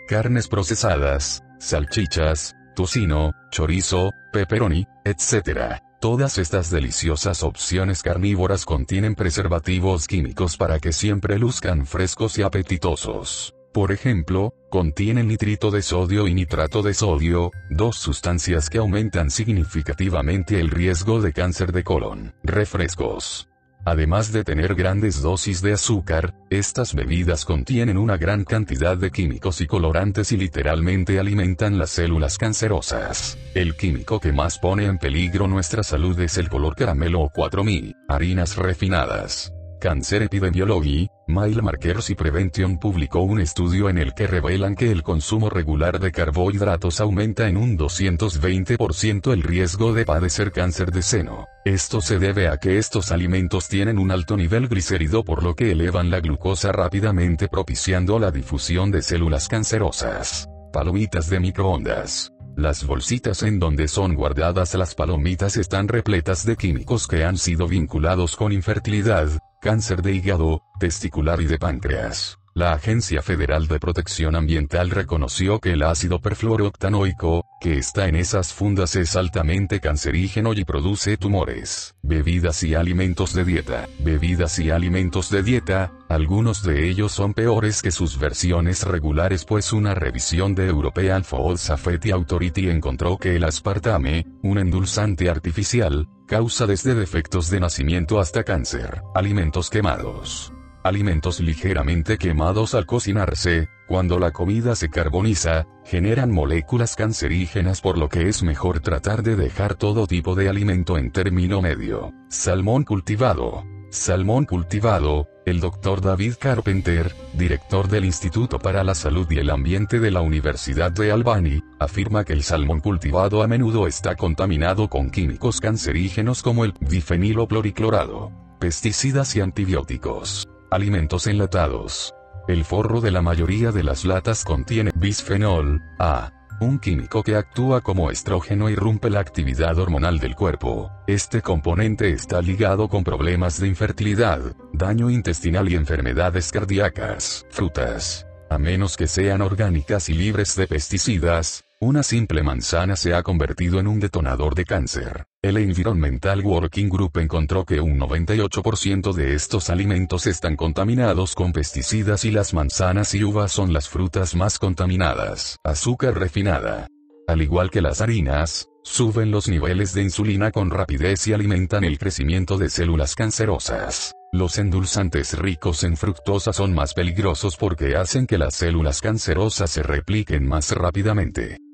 carnes procesadas, salchichas, tocino, chorizo, pepperoni, etc. Todas estas deliciosas opciones carnívoras contienen preservativos químicos para que siempre luzcan frescos y apetitosos. Por ejemplo, contienen nitrito de sodio y nitrato de sodio, dos sustancias que aumentan significativamente el riesgo de cáncer de colon. Refrescos. Además de tener grandes dosis de azúcar, estas bebidas contienen una gran cantidad de químicos y colorantes y literalmente alimentan las células cancerosas. El químico que más pone en peligro nuestra salud es el color caramelo o 4-Mi, harinas refinadas. Cancer Epidemiology, Mile Markers y Prevention publicó un estudio en el que revelan que el consumo regular de carbohidratos aumenta en un 220% el riesgo de padecer cáncer de seno. Esto se debe a que estos alimentos tienen un alto nivel glicérido por lo que elevan la glucosa rápidamente propiciando la difusión de células cancerosas. Palomitas de microondas. Las bolsitas en donde son guardadas las palomitas están repletas de químicos que han sido vinculados con infertilidad, cáncer de hígado, testicular y de páncreas. La Agencia Federal de Protección Ambiental reconoció que el ácido perfluorooctanoico, que está en esas fundas es altamente cancerígeno y produce tumores. Bebidas y alimentos de dieta. Bebidas y alimentos de dieta, algunos de ellos son peores que sus versiones regulares pues una revisión de European Food Safety Authority encontró que el aspartame, un endulzante artificial, causa desde defectos de nacimiento hasta cáncer. Alimentos quemados. Alimentos ligeramente quemados al cocinarse, cuando la comida se carboniza, generan moléculas cancerígenas por lo que es mejor tratar de dejar todo tipo de alimento en término medio. Salmón cultivado. Salmón cultivado, el Dr. David Carpenter, director del Instituto para la Salud y el Ambiente de la Universidad de Albany, afirma que el salmón cultivado a menudo está contaminado con químicos cancerígenos como el difenilocloriclorado, pesticidas y antibióticos. Alimentos enlatados. El forro de la mayoría de las latas contiene bisfenol A, un químico que actúa como estrógeno y rompe la actividad hormonal del cuerpo. Este componente está ligado con problemas de infertilidad, daño intestinal y enfermedades cardíacas. Frutas. A menos que sean orgánicas y libres de pesticidas, una simple manzana se ha convertido en un detonador de cáncer. El Environmental Working Group encontró que un 98% de estos alimentos están contaminados con pesticidas y las manzanas y uvas son las frutas más contaminadas. Azúcar refinada. Al igual que las harinas, suben los niveles de insulina con rapidez y alimentan el crecimiento de células cancerosas. Los endulzantes ricos en fructosa son más peligrosos porque hacen que las células cancerosas se repliquen más rápidamente.